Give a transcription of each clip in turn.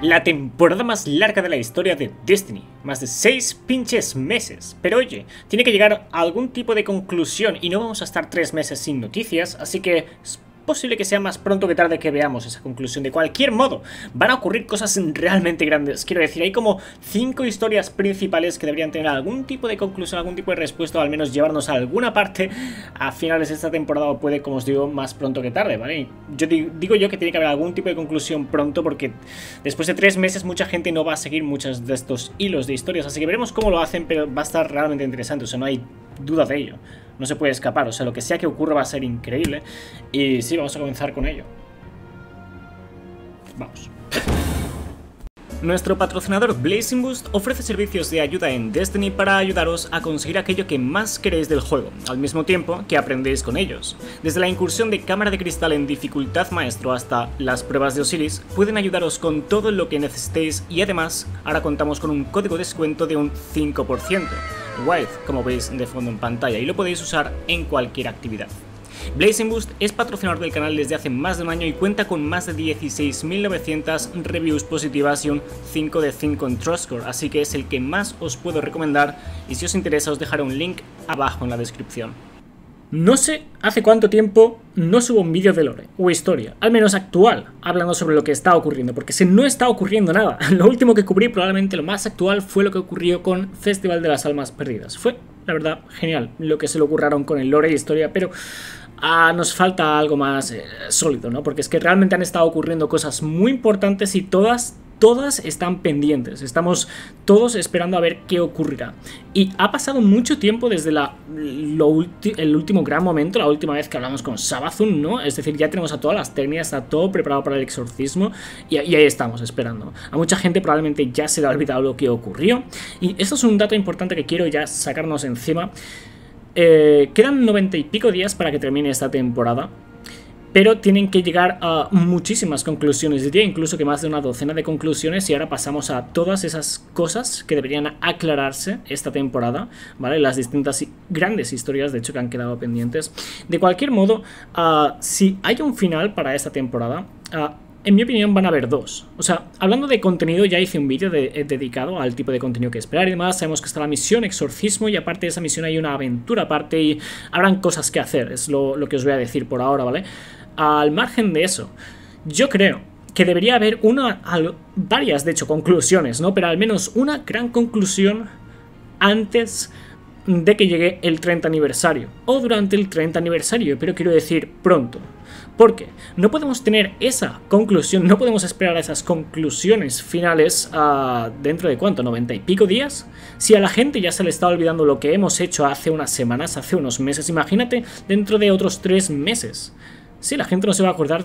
La temporada más larga de la historia de Destiny, más de 6 pinches meses. Pero oye, tiene que llegar a algún tipo de conclusión y no vamos a estar 3 meses sin noticias, así que es posible que sea más pronto que tarde que veamos esa conclusión. De cualquier modo, van a ocurrir cosas realmente grandes. Quiero decir, hay como 5 historias principales que deberían tener algún tipo de conclusión, algún tipo de respuesta, o al menos llevarnos a alguna parte a finales de esta temporada, o puede, como os digo, más pronto que tarde, ¿vale? Yo digo yo que tiene que haber algún tipo de conclusión pronto, porque después de 3 meses mucha gente no va a seguir muchos de estos hilos de historias, así que veremos cómo lo hacen, pero va a estar realmente interesante, o sea, no hay duda de ello. No se puede escapar, o sea, lo que sea que ocurra va a ser increíble. Y sí, vamos a comenzar con ello. Vamos. Nuestro patrocinador Blazing Boost ofrece servicios de ayuda en Destiny para ayudaros a conseguir aquello que más queréis del juego, al mismo tiempo que aprendéis con ellos. Desde la incursión de cámara de cristal en dificultad maestro hasta las pruebas de Osiris, pueden ayudaros con todo lo que necesitéis y además ahora contamos con un código de descuento de un 5%. Wild, como veis de fondo en pantalla, y lo podéis usar en cualquier actividad. Blazing Boost es patrocinador del canal desde hace más de un año y cuenta con más de 16.900 reviews positivas y un 5 de 5 en Trustcore, así que es el que más os puedo recomendar y si os interesa os dejaré un link abajo en la descripción. No sé hace cuánto tiempo no subo un vídeo de lore o historia, al menos actual, hablando sobre lo que está ocurriendo, porque si no está ocurriendo nada. Lo último que cubrí, probablemente lo más actual, fue lo que ocurrió con Festival de las Almas Perdidas. Fue, la verdad, genial lo que se le ocurrieron con el lore y historia, pero nos falta algo más sólido, ¿no? Porque es que realmente han estado ocurriendo cosas muy importantes y todas están pendientes. Estamos todos esperando a ver qué ocurrirá. Y ha pasado mucho tiempo desde el último gran momento, la última vez que hablamos con Savathûn, ¿no? Es decir, ya tenemos a todas las técnicas, está todo preparado para el exorcismo y ahí estamos esperando. A mucha gente probablemente ya se le ha olvidado lo que ocurrió. Y esto es un dato importante que quiero ya sacarnos encima. Quedan 90 y pico días para que termine esta temporada, pero tienen que llegar a muchísimas conclusiones, diría incluso que más de una docena de conclusiones, y ahora pasamos a todas esas cosas que deberían aclararse esta temporada, ¿vale? Las distintas grandes historias, de hecho, que han quedado pendientes. De cualquier modo, si hay un final para esta temporada, en mi opinión van a haber dos. O sea, hablando de contenido, ya hice un vídeo dedicado al tipo de contenido que esperar y demás. Sabemos que está la misión exorcismo y aparte de esa misión hay una aventura aparte y habrán cosas que hacer. Es lo que os voy a decir por ahora, ¿vale? Al margen de eso, yo creo que debería haber varias, de hecho, conclusiones, ¿no? Pero al menos una gran conclusión antes de que llegue el 30 aniversario o durante el 30 aniversario, pero quiero decir pronto. Porque no podemos tener esa conclusión, no podemos esperar a esas conclusiones finales dentro de ¿cuánto? 90 y pico días. Si a la gente ya se le está olvidando lo que hemos hecho hace unas semanas, hace unos meses, imagínate dentro de otros 3 meses. Sí, la gente no se va a acordar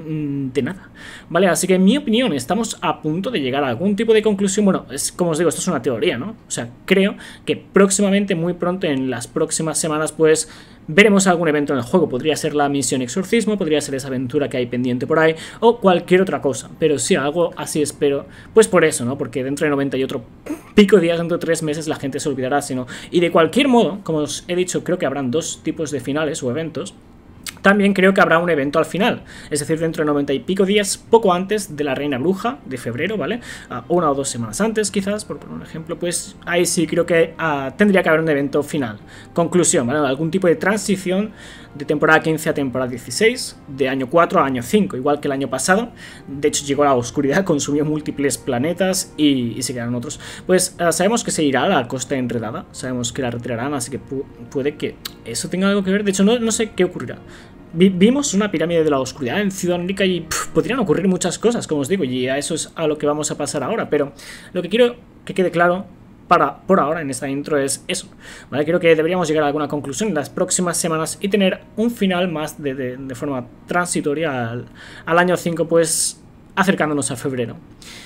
de nada, ¿vale? Así que en mi opinión estamos a punto de llegar a algún tipo de conclusión. Bueno, como os digo, esto es una teoría, ¿no? O sea, creo que próximamente, muy pronto, en las próximas semanas, pues veremos algún evento en el juego. Podría ser la misión exorcismo, podría ser esa aventura que hay pendiente por ahí, o cualquier otra cosa. Pero sí, algo así espero. Pues por eso, ¿no? Porque dentro de 90 y otro pico días, dentro de 3 meses, la gente se olvidará, si no. Y de cualquier modo, como os he dicho, creo que habrán 2 tipos de finales o eventos. También creo que habrá un evento al final, es decir, dentro de 90 y pico días, poco antes de la Reina Bruja de febrero, ¿vale? 1 o 2 semanas antes, quizás, por poner un ejemplo, pues ahí sí creo que tendría que haber un evento final. Conclusión, ¿vale? Algún tipo de transición de temporada 15 a temporada 16, de año 4 a año 5, igual que el año pasado. De hecho, llegó a la oscuridad, consumió múltiples planetas y se quedaron otros. Pues sabemos que se irá a la Costa Enredada, sabemos que la retirarán, así que puede que eso tenga algo que ver. De hecho, no sé qué ocurrirá. Vimos una pirámide de la oscuridad en Ciudad Única y podrían ocurrir muchas cosas, como os digo, y a eso es a lo que vamos a pasar ahora. Pero lo que quiero que quede claro por ahora en esta intro es eso, ¿vale? Creo que deberíamos llegar a alguna conclusión en las próximas semanas y tener un final más de forma transitoria al año 5, pues acercándonos a febrero.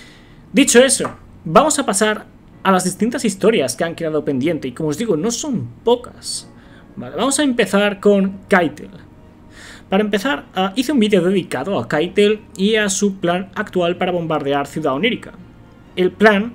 Dicho eso, vamos a pasar a las distintas historias que han quedado pendientes y, como os digo, no son pocas, ¿vale? Vamos a empezar con Kytel. Para empezar, hice un vídeo dedicado a Kytel y a su plan actual para bombardear Ciudad Onírica. El plan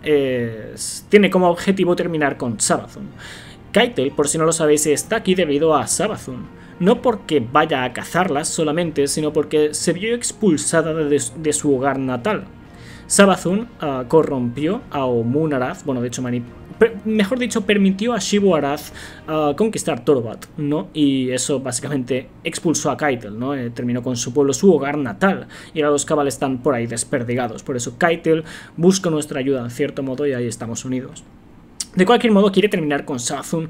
tiene como objetivo terminar con Savathûn. Kytel, por si no lo sabéis, está aquí debido a Savathûn. No porque vaya a cazarlas solamente, sino porque se vio expulsada de su hogar natal. Savathûn corrompió a Omun-Arath, bueno, de hecho, mejor dicho, permitió a Xivu-Arath conquistar Torbat, ¿no? Y eso básicamente expulsó a Kytel, ¿no? Terminó con su pueblo, su hogar natal, y ahora los Cabal están por ahí desperdigados. Por eso Kytel busca nuestra ayuda en cierto modo y ahí estamos unidos. De cualquier modo, quiere terminar con Savathûn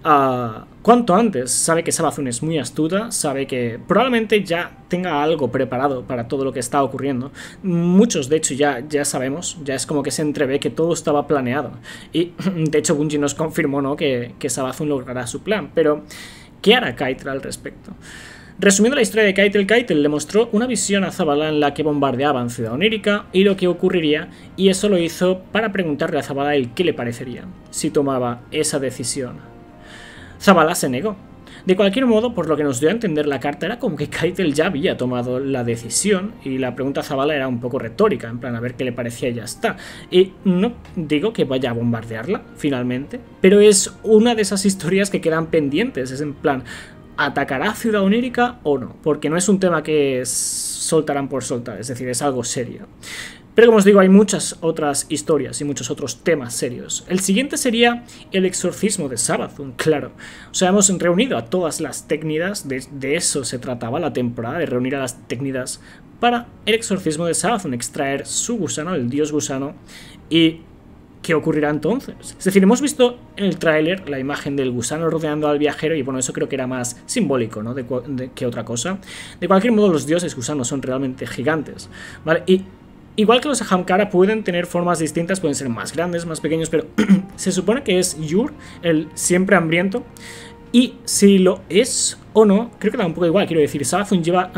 cuanto antes. Sabe que Savathûn es muy astuta, sabe que probablemente ya tenga algo preparado para todo lo que está ocurriendo. Muchos, de hecho, ya sabemos, ya es como que se entrevé que todo estaba planeado. Y, de hecho, Bungie nos confirmó, ¿no?, que Savathûn logrará su plan. Pero, ¿qué hará Kytel al respecto? Resumiendo la historia de Kytel, Kytel le mostró una visión a Zavala en la que bombardeaban Ciudad Onírica y lo que ocurriría, y eso lo hizo para preguntarle a Zavala el qué le parecería si tomaba esa decisión. Zavala se negó. De cualquier modo, por lo que nos dio a entender la carta, era como que Kytel ya había tomado la decisión y la pregunta a Zavala era un poco retórica, en plan a ver qué le parecía y ya está. Y no digo que vaya a bombardearla, finalmente, pero es una de esas historias que quedan pendientes, es en plan... ¿atacará Ciudad Onírica o no? Porque no es un tema que soltarán por soltar, es decir, es algo serio. Pero como os digo, hay muchas otras historias y muchos otros temas serios. El siguiente sería el exorcismo de Savathûn, claro. O sea, hemos reunido a todas las técnicas, de eso se trataba la temporada, de reunir a las técnicas para el exorcismo de Savathûn, extraer su gusano, el dios gusano, y... ¿qué ocurrirá entonces? Es decir, hemos visto en el tráiler la imagen del gusano rodeando al viajero y bueno, eso creo que era más simbólico, ¿no?, que otra cosa. De cualquier modo, los dioses gusanos son realmente gigantes, ¿vale? Y igual que los Ahamkara pueden tener formas distintas, pueden ser más grandes, más pequeños, pero se supone que es Ur, el siempre hambriento, y si lo es o no, creo que da un poco igual, quiero decir, Savathûn lleva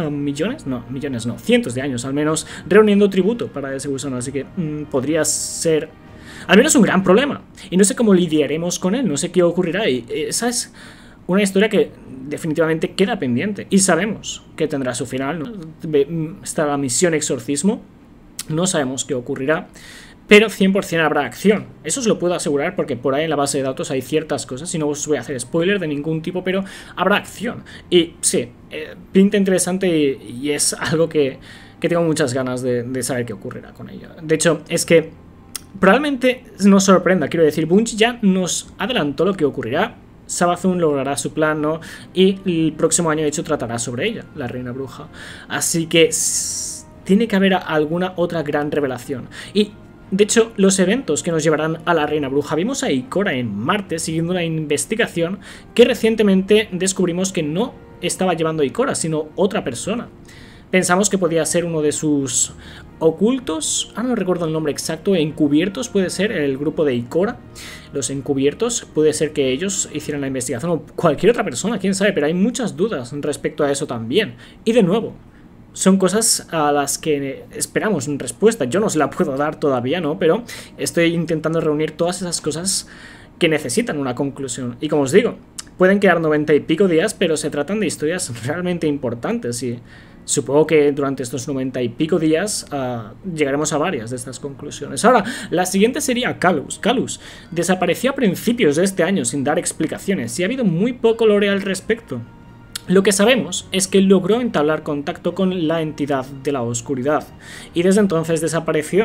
cientos de años al menos reuniendo tributo para ese gusano, así que podría ser... al menos un gran problema. Y no sé cómo lidiaremos con él, no sé qué ocurrirá. Y esa es una historia que definitivamente queda pendiente. Y sabemos que tendrá su final, ¿no? Está la misión exorcismo. No sabemos qué ocurrirá. Pero 100% habrá acción. Eso os lo puedo asegurar porque por ahí en la base de datos hay ciertas cosas. Y no os voy a hacer spoiler de ningún tipo, pero habrá acción. Y sí, pinta interesante y es algo que tengo muchas ganas de saber qué ocurrirá con ello. De hecho, es que... probablemente nos sorprenda, quiero decir, Bungie ya nos adelantó lo que ocurrirá. Savathûn logrará su plan, ¿no? Y el próximo año, de hecho, tratará sobre ella, la Reina Bruja. Así que tiene que haber alguna otra gran revelación. Y, de hecho, los eventos que nos llevarán a la Reina Bruja. Vimos a Ikora en Marte siguiendo una investigación que recientemente descubrimos que no estaba llevando a Ikora, sino otra persona. Pensamos que podía ser uno de sus ocultos, no recuerdo el nombre exacto, encubiertos puede ser, el grupo de Ikora, los encubiertos, puede ser que ellos hicieran la investigación o cualquier otra persona, quién sabe, pero hay muchas dudas respecto a eso también. Y de nuevo, son cosas a las que esperamos respuesta, yo no os la puedo dar todavía, ¿no? Pero estoy intentando reunir todas esas cosas que necesitan una conclusión. Y como os digo, pueden quedar 90 y pico días, pero se tratan de historias realmente importantes y... supongo que durante estos 90 y pico días llegaremos a varias de estas conclusiones. Ahora, la siguiente sería Calus. Calus desapareció a principios de este año sin dar explicaciones y ha habido muy poco lore al respecto. Lo que sabemos es que logró entablar contacto con la entidad de la oscuridad y desde entonces desapareció.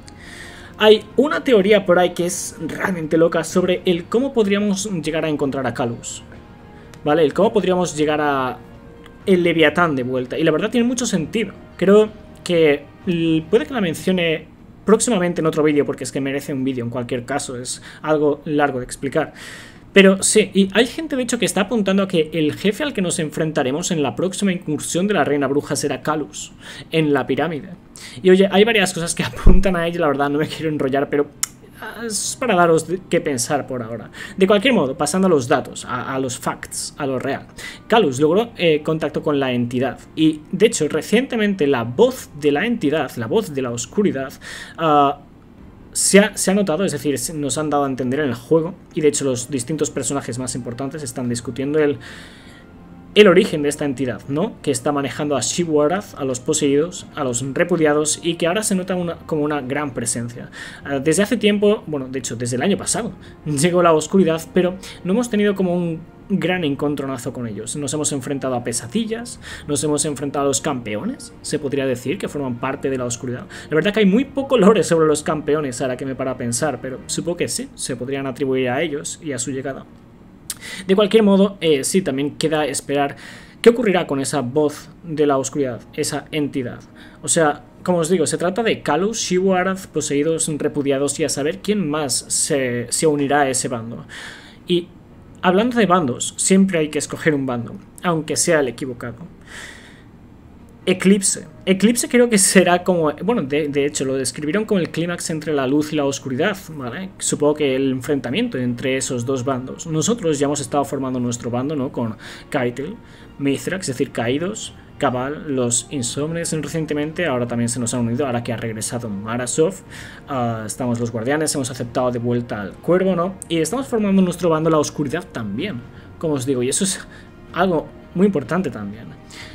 Hay una teoría por ahí que es realmente loca sobre el cómo podríamos llegar a encontrar a Calus, ¿vale? El cómo podríamos llegar a... el Leviatán de vuelta, y la verdad tiene mucho sentido. Creo que puede que la mencione próximamente en otro vídeo, porque es que merece un vídeo en cualquier caso, es algo largo de explicar. Pero sí, y hay gente de hecho que está apuntando a que el jefe al que nos enfrentaremos en la próxima incursión de la Reina Bruja será Calus, en la pirámide. Y oye, hay varias cosas que apuntan a ello, la verdad no me quiero enrollar, pero... es para daros qué pensar por ahora. De cualquier modo, pasando a los datos, a los facts, a lo real. Calus logró contacto con la entidad y, de hecho, recientemente la voz de la entidad, la voz de la oscuridad, se ha notado, es decir, nos han dado a entender en el juego y, de hecho, los distintos personajes más importantes están discutiendo el origen de esta entidad, ¿no? Que está manejando a Xivu-Arath, a los poseídos, a los repudiados y que ahora se nota como una gran presencia. Desde hace tiempo, bueno, de hecho desde el año pasado, llegó la oscuridad, pero no hemos tenido como gran encontronazo con ellos. Nos hemos enfrentado a pesadillas, nos hemos enfrentado a los campeones, se podría decir, que forman parte de la oscuridad. La verdad que hay muy poco lore sobre los campeones, ahora que me para a pensar, pero supongo que sí, se podrían atribuir a ellos y a su llegada. De cualquier modo, sí, también queda esperar qué ocurrirá con esa voz de la oscuridad, esa entidad. O sea, como os digo, se trata de Calus, Xivu-Arath, poseídos, repudiados, y a saber quién más se unirá a ese bando. Y hablando de bandos, siempre hay que escoger un bando, aunque sea el equivocado. Eclipse. Eclipse creo que será como... Bueno, de hecho, lo describieron como el clímax entre la luz y la oscuridad, ¿vale? Supongo que el enfrentamiento entre esos dos bandos. Nosotros ya hemos estado formando nuestro bando, ¿no? Con Caiatl, Mithrax, es decir, Caídos, Cabal, los Insomnes recientemente, ahora también se nos han unido, ahora que ha regresado Mara Sov. Estamos los Guardianes, hemos aceptado de vuelta al Cuervo, ¿no? Y estamos formando nuestro bando la oscuridad también, como os digo, y eso es algo muy importante también.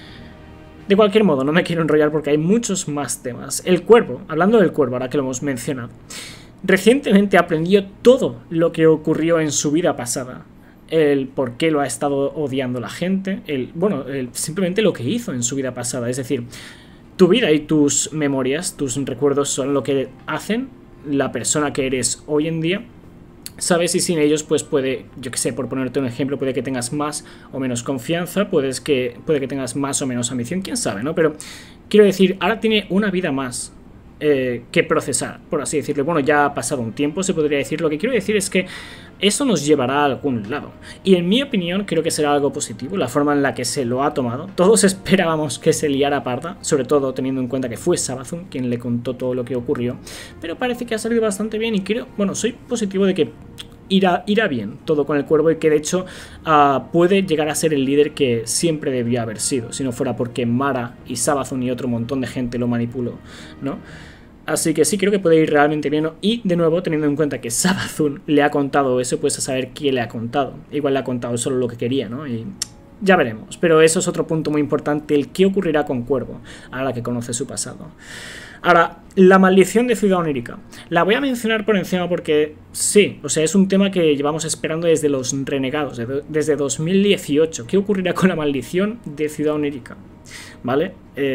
De cualquier modo, no me quiero enrollar porque hay muchos más temas. El Cuervo, hablando del Cuervo, ahora que lo hemos mencionado, recientemente aprendió todo lo que ocurrió en su vida pasada. El por qué lo ha estado odiando la gente, simplemente lo que hizo en su vida pasada. Es decir, tu vida y tus memorias, tus recuerdos son lo que hacen la persona que eres hoy en día. Sabes, y sin ellos pues puede, yo que sé, por ponerte un ejemplo, puede que tengas más o menos confianza, puede que tengas más o menos ambición, quién sabe, ¿no? Pero quiero decir, ahora tiene una vida más que procesar, por así decirlo. Bueno, ya ha pasado un tiempo, se podría decir. Lo que quiero decir es que eso nos llevará a algún lado. Y en mi opinión creo que será algo positivo, la forma en la que se lo ha tomado. Todos esperábamos que se liara parda, sobre todo teniendo en cuenta que fue Savathûn quien le contó todo lo que ocurrió. Pero parece que ha salido bastante bien y creo, bueno, soy positivo de que irá bien todo con el Cuervo y que de hecho puede llegar a ser el líder que siempre debió haber sido, si no fuera porque Mara y Savathûn y otro montón de gente lo manipuló, ¿no? Así que sí, creo que puede ir realmente bien. Y de nuevo, teniendo en cuenta que Savathûn le ha contado eso, pues a saber quién le ha contado. Igual le ha contado solo lo que quería, ¿no? Y ya veremos. Pero eso es otro punto muy importante, el qué ocurrirá con Cuervo, ahora que conoce su pasado. Ahora, la maldición de Ciudad Onírica. La voy a mencionar por encima porque sí, o sea, es un tema que llevamos esperando desde los Renegados, desde 2018. ¿Qué ocurrirá con la maldición de Ciudad Onírica? ¿Vale?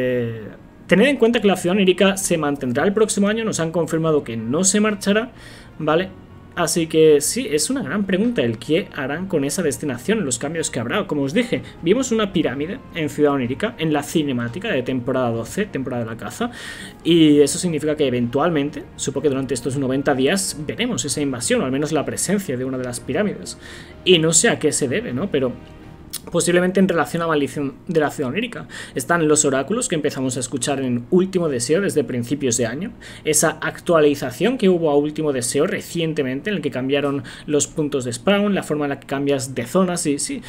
Tened en cuenta que la Ciudad Onírica se mantendrá el próximo año, nos han confirmado que no se marchará, ¿vale? Así que sí, es una gran pregunta el qué harán con esa destinación, los cambios que habrá. Como os dije, vimos una pirámide en Ciudad Onírica, en la cinemática de temporada 12, temporada de la caza, y eso significa que eventualmente, supongo que durante estos 90 días, veremos esa invasión, o al menos la presencia de una de las pirámides. Y no sé a qué se debe, ¿no? Pero posiblemente en relación a la maldición de la Ciudad Onírica. Están los oráculos que empezamos a escuchar en Último Deseo desde principios de año. Esa actualización que hubo a Último Deseo recientemente, en el que cambiaron los puntos de spawn, la forma en la que cambias de zonas y sí.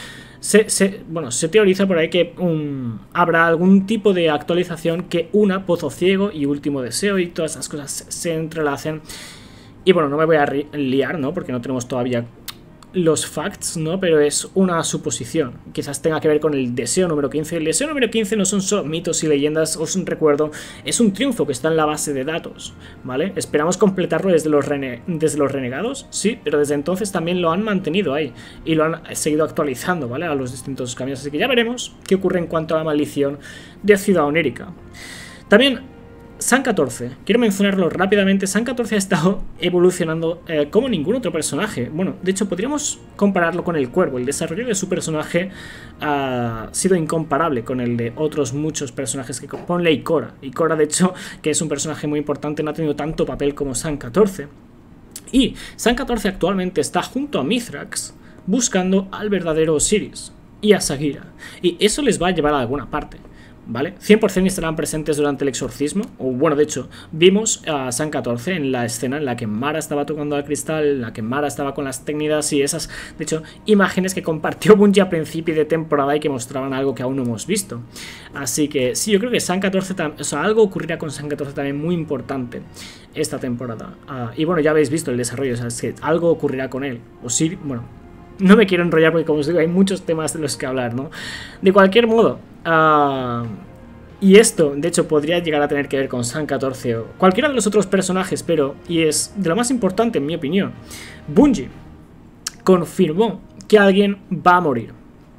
Se teoriza por ahí que habrá algún tipo de actualización que una Pozo Ciego y Último Deseo y todas esas cosas se entrelacen. Y bueno, no me voy a liar, ¿no? Porque no tenemos todavía los facts, ¿no? Pero es una suposición. Quizás tenga que ver con el deseo número 15. El deseo número 15 no son solo mitos y leyendas, os recuerdo, es un triunfo que está en la base de datos, ¿vale? Esperamos completarlo desde los renegados, sí, pero desde entonces también lo han mantenido ahí y lo han seguido actualizando, ¿vale? A los distintos cambios, así que ya veremos qué ocurre en cuanto a la maldición de Ciudad Onírica. También San 14, quiero mencionarlo rápidamente. San 14 ha estado evolucionando como ningún otro personaje. Bueno, de hecho podríamos compararlo con el Cuervo. El desarrollo de su personaje ha sido incomparable con el de otros muchos personajes que ponle Ikora. Ikora, de hecho, que es un personaje muy importante, no ha tenido tanto papel como San 14. Y San 14 actualmente está junto a Mithrax buscando al verdadero Osiris y a Sagira. Y eso les va a llevar a alguna parte, ¿vale? 100% estarán presentes durante el exorcismo. O bueno, de hecho, vimos a San 14 en la escena en la que Mara estaba tocando al cristal, en la que Mara estaba con las técnicas y esas, de hecho, imágenes que compartió Bungie a principio de temporada y que mostraban algo que aún no hemos visto. Así que sí, yo creo que San 14, o sea, algo ocurrirá con San 14 también muy importante esta temporada. Y bueno, ya habéis visto el desarrollo, o sea, es que algo ocurrirá con él. O sí, bueno, no me quiero enrollar porque, como os digo, hay muchos temas de los que hablar, ¿no? De cualquier modo, y esto, de hecho, podría llegar a tener que ver con San 14 o cualquiera de los otros personajes, pero, y es de lo más importante en mi opinión, Bungie confirmó que alguien va a morir.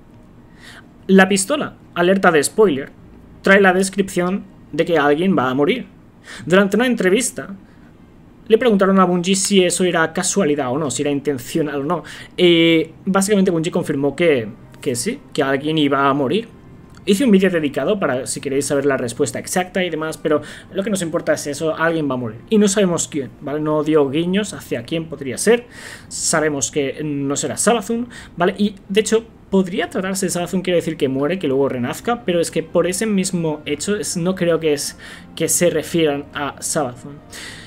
La pistola, alerta de spoiler, trae la descripción de que alguien va a morir. Durante una entrevista le preguntaron a Bungie si eso era casualidad o no, si era intencional o no. Y básicamente Bungie confirmó que sí, que alguien iba a morir. Hice un vídeo dedicado para si queréis saber la respuesta exacta y demás, pero lo que nos importa es eso, alguien va a morir. Y no sabemos quién, ¿vale? No dio guiños hacia quién podría ser. Sabemos que no será Savathûn, ¿vale? Y de hecho, podría tratarse de Savathûn, quiere decir que muere, que luego renazca, pero es que por ese mismo hecho no creo que se refieran a Savathûn.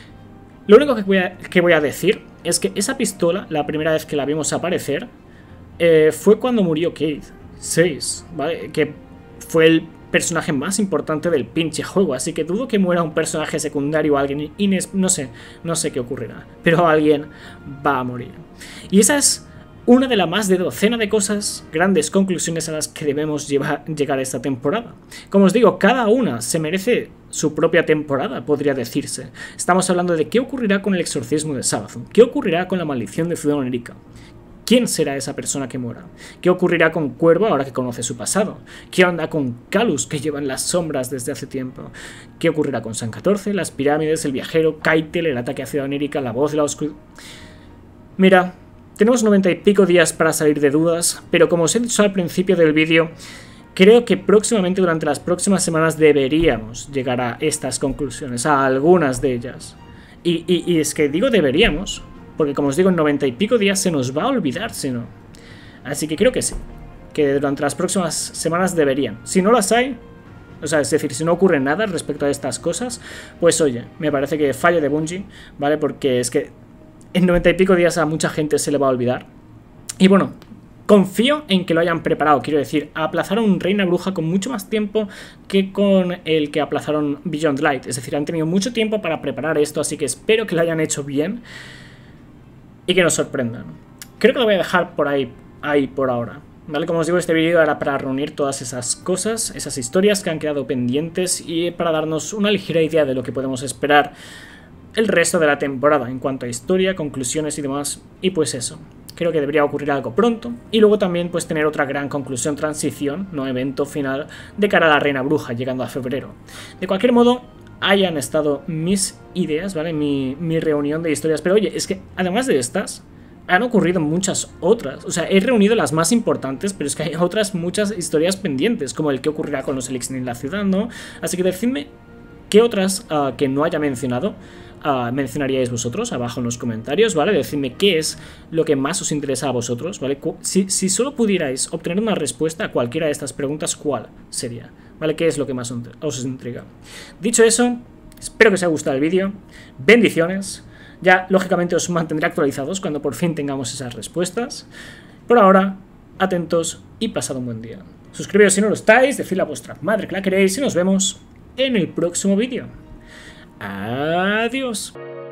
Lo único que voy a decir es que esa pistola, la primera vez que la vimos aparecer, fue cuando murió Cayde 6, ¿vale? Que fue el personaje más importante del pinche juego, así que dudo que muera un personaje secundario o alguien no sé qué ocurrirá, pero alguien va a morir. Y esa es una de las más de docena de cosas, grandes conclusiones a las que debemos llegar esta temporada. Como os digo, cada una se merece su propia temporada, podría decirse. Estamos hablando de qué ocurrirá con el exorcismo de Savathûn, qué ocurrirá con la maldición de Ciudad Onirica. ¿Quién será esa persona que muera? ¿Qué ocurrirá con Cuervo ahora que conoce su pasado? ¿Qué onda con Calus, que lleva en las sombras desde hace tiempo? ¿Qué ocurrirá con San 14, las pirámides, el viajero, Caitel, el ataque a Ciudad Onirica, la voz de la oscuridad? Mira, tenemos 90 y pico días para salir de dudas, pero como os he dicho al principio del vídeo, creo que próximamente, durante las próximas semanas, deberíamos llegar a estas conclusiones, a algunas de ellas. Y es que digo deberíamos, porque como os digo, en 90 y pico días se nos va a olvidar, si no. Así que creo que sí, que durante las próximas semanas deberían. Si no las hay, o sea, es decir, si no ocurre nada respecto a estas cosas, pues oye, me parece que fallo de Bungie, ¿vale? Porque es que en 90 y pico días a mucha gente se le va a olvidar. Y bueno, confío en que lo hayan preparado, quiero decir, aplazaron Reina Bruja con mucho más tiempo que con el que aplazaron Beyond Light. Es decir, han tenido mucho tiempo para preparar esto, así que espero que lo hayan hecho bien y que nos sorprendan. Creo que lo voy a dejar por ahí por ahora, ¿vale? Como os digo, este vídeo era para reunir todas esas cosas, esas historias que han quedado pendientes y para darnos una ligera idea de lo que podemos esperar el resto de la temporada en cuanto a historia, conclusiones y demás. Y pues eso, creo que debería ocurrir algo pronto y luego también pues tener otra gran conclusión, transición, no evento final de cara a la Reina Bruja llegando a febrero. De cualquier modo, hayan estado mis ideas, ¿vale? Mi reunión de historias. Pero oye, es que además de estas, han ocurrido muchas otras. O sea, he reunido las más importantes, pero es que hay otras muchas historias pendientes, como el que ocurrirá con los Elixir en la ciudad, ¿no? Así que decidme qué otras que no haya mencionado mencionaríais vosotros abajo en los comentarios, ¿vale? Decidme qué es lo que más os interesa a vosotros, ¿vale? Si solo pudierais obtener una respuesta a cualquiera de estas preguntas, ¿cuál sería? ¿Vale? ¿Qué es lo que más os intriga? Dicho eso, espero que os haya gustado el vídeo. Bendiciones. Ya, lógicamente, os mantendré actualizados cuando por fin tengamos esas respuestas. Por ahora, atentos y pasad un buen día. Suscribiros si no lo estáis, decidle a vuestra madre que la queréis y nos vemos en el próximo vídeo. Adiós.